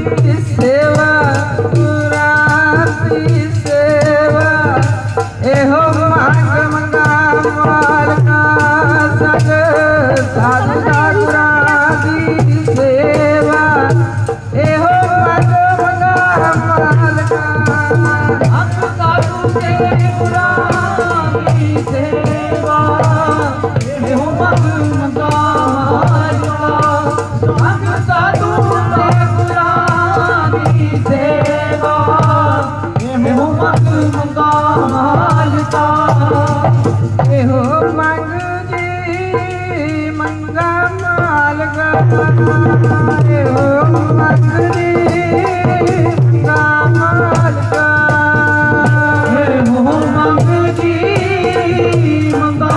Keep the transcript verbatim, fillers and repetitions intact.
सेवा पुराती सेवा एहो मांग मंगा माल का सग साधु साधुराती सेवा एहो मांग मंगा माल का हम साधु के पुराती सेवा एहो मांग मंगा माल का हम साधु के पुराती सेवा एहो मांग मंगा माल का एहो मांग जी मंगा माल का एहो मांग जी मंगा माल का एहो मांग जी मंगा